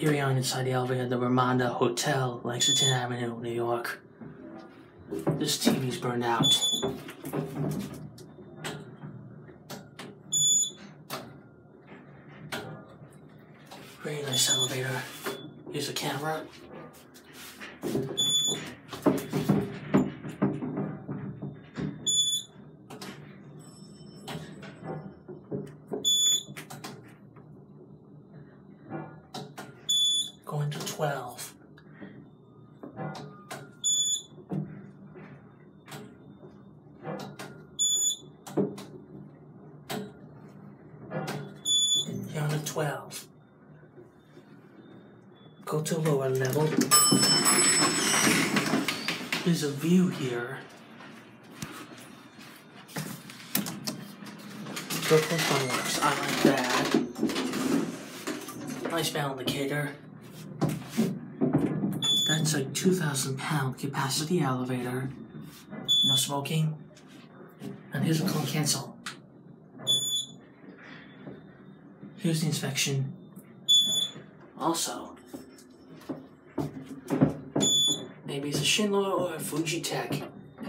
Here we are inside the elevator at the Ramada Hotel, Lexington Avenue, New York. This TV's burned out. Very nice elevator. Here's a camera. Going to 12. Here on the 12. Go to lower level. There's a view here. Purple fireworks, I like that. Nice bell indicator. That's a 2,000-pound capacity elevator. No smoking. And here's a call cancel. Here's the inspection. Also, maybe it's a Schindler or a Fujitec.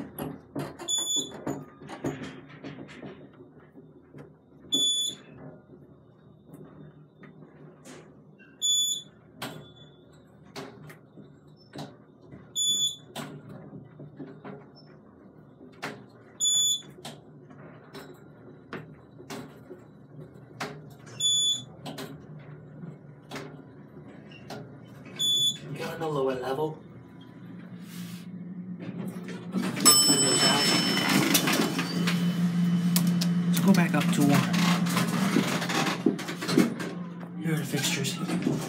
You're on the lower level. Windows out. Let's go back up to 1. Here are the fixtures.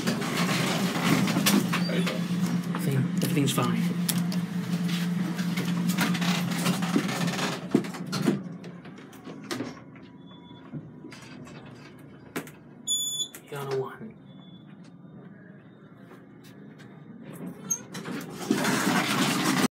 Everything's fine. You're on a 1.